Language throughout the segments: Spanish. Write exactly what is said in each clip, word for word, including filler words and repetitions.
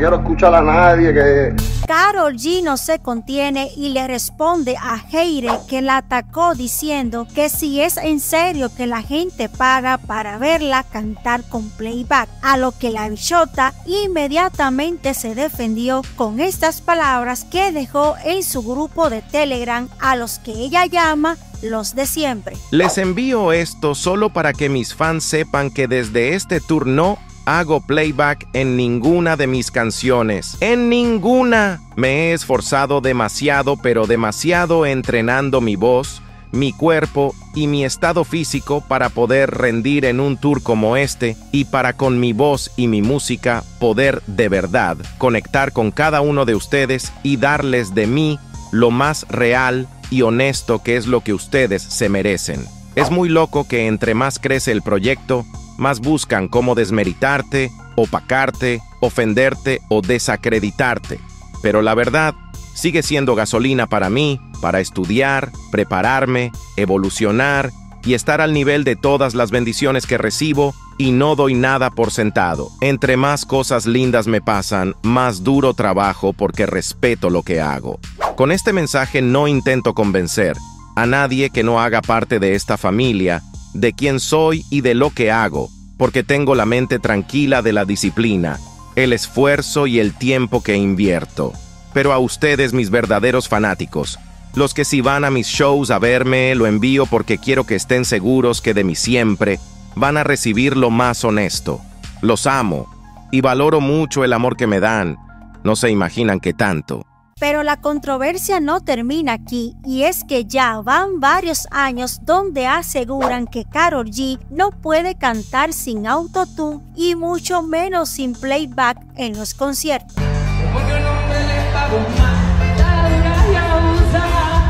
quiero escuchar a nadie que... Karol G no se contiene y le responde a Heire, que la atacó diciendo que si es en serio que la gente paga para verla cantar con playback, a lo que la bichota inmediatamente se defendió con estas palabras que dejó en su grupo de Telegram a los que ella llama los de siempre. Les envío esto solo para que mis fans sepan que desde este tour no hago playback en ninguna de mis canciones. En ninguna. Me he esforzado demasiado, pero demasiado entrenando mi voz, mi cuerpo y mi estado físico para poder rendir en un tour como este y para con mi voz y mi música poder de verdad conectar con cada uno de ustedes y darles de mí lo más real y honesto que es lo que ustedes se merecen. Es muy loco que entre más crece el proyecto, más buscan cómo desmeritarte, opacarte, ofenderte o desacreditarte. Pero la verdad sigue siendo gasolina para mí, para estudiar, prepararme, evolucionar y estar al nivel de todas las bendiciones que recibo y no doy nada por sentado. Entre más cosas lindas me pasan, más duro trabajo porque respeto lo que hago. Con este mensaje no intento convencer a nadie que no haga parte de esta familia, de quién soy y de lo que hago, porque tengo la mente tranquila de la disciplina, el esfuerzo y el tiempo que invierto. Pero a ustedes, mis verdaderos fanáticos, los que si van a mis shows a verme, lo envío porque quiero que estén seguros que de mí siempre van a recibir lo más honesto. Los amo y valoro mucho el amor que me dan. No se imaginan qué tanto. Pero la controversia no termina aquí, y es que ya van varios años donde aseguran que Karol G no puede cantar sin autotune y mucho menos sin playback en los conciertos. Porque un hombre le pago más, la dura y abusa,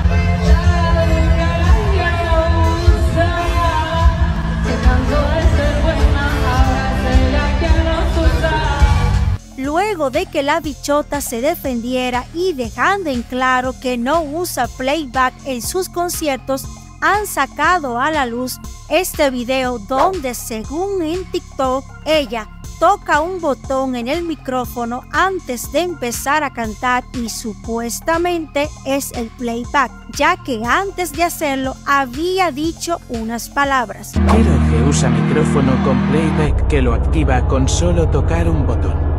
la dura y abusa. Se cansó de ser buena, ahora se la quiero usar. Luego de que la bichota se defendiera y dejando en claro que no usa playback en sus conciertos, han sacado a la luz este video donde, según en TikTok, ella toca un botón en el micrófono antes de empezar a cantar y supuestamente es el playback, ya que antes de hacerlo había dicho unas palabras. Quiero que usa micrófono con playback que lo activa con solo tocar un botón.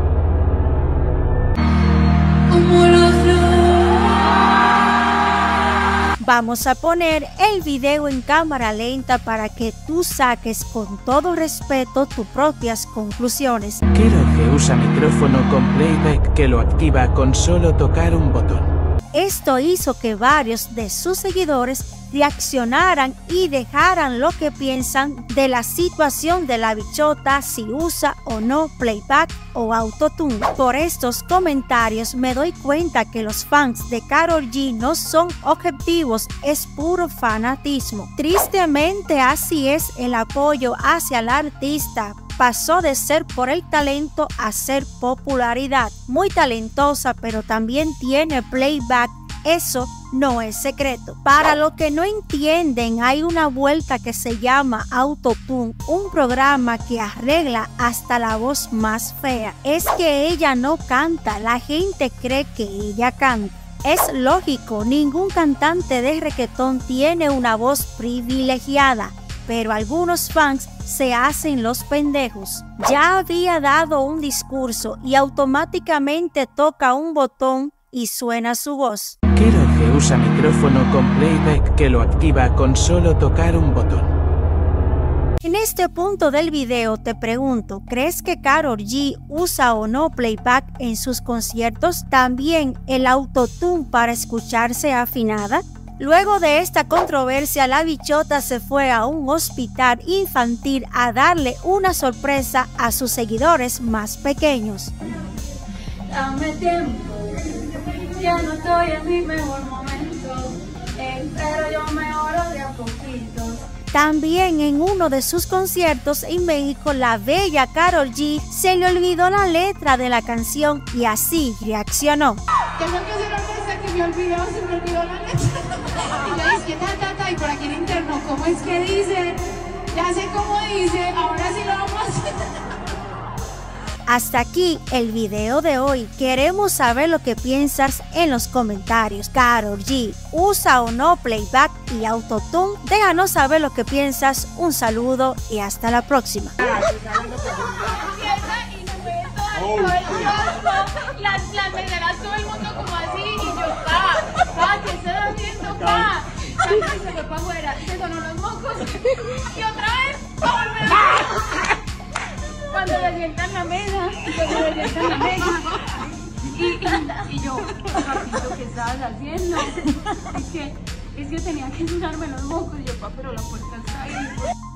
Vamos a poner el video en cámara lenta para que tú saques con todo respeto tus propias conclusiones. Quiero que usa micrófono con playback que lo activa con solo tocar un botón. Esto hizo que varios de sus seguidores reaccionaran y dejaran lo que piensan de la situación de la bichota, si usa o no playback o autotune. Por estos comentarios me doy cuenta que los fans de Karol G no son objetivos, es puro fanatismo. Tristemente así es el apoyo hacia la artista. Pasó de ser por el talento a ser popularidad. Muy talentosa, pero también tiene playback. Eso no es secreto. Para los que no entienden, hay una vuelta que se llama autotune, un programa que arregla hasta la voz más fea. Es que ella no canta, la gente cree que ella canta. Es lógico, ningún cantante de reggaetón tiene una voz privilegiada, pero algunos fans se hacen los pendejos. Ya había dado un discurso y automáticamente toca un botón y suena su voz. Quiero que usa micrófono con playback que lo activa con solo tocar un botón. En este punto del video te pregunto, ¿crees que Karol G usa o no playback en sus conciertos? ¿También el autotune para escucharse afinada? Luego de esta controversia, la bichota se fue a un hospital infantil a darle una sorpresa a sus seguidores más pequeños. Dame tiempo, ya no estoy en mi mejor momento, eh, pero yo mejoro de a poquito. También en uno de sus conciertos en México, la bella Karol G se le olvidó la letra de la canción y así reaccionó. Tengo que hacer una cosa que me olvidó, se me olvidó la letra. Y yo dije, ta, ta, ta, y por aquí en interno, ¿cómo es que dice? Ya sé cómo dice, ahora sí lo vamos a hacer. Hasta aquí el video de hoy. Queremos saber lo que piensas en los comentarios. Karol G, ¿usa o no playback y autotune? Déjanos saber lo que piensas. Un saludo y hasta la próxima. Las, las meseras, todo el mundo como así, y yo, pa, pa, ¿qué estás haciendo, pa? Y se fue para afuera, se sonó los mocos, y otra vez, pa, volver a... Cuando le sientan en la mesa, cuando le sientan en la mesa, y, y, y yo, papito, ¿qué estabas haciendo? Es que, es que tenía que sonarme los mocos, y yo, pa, pero la puerta está ahí.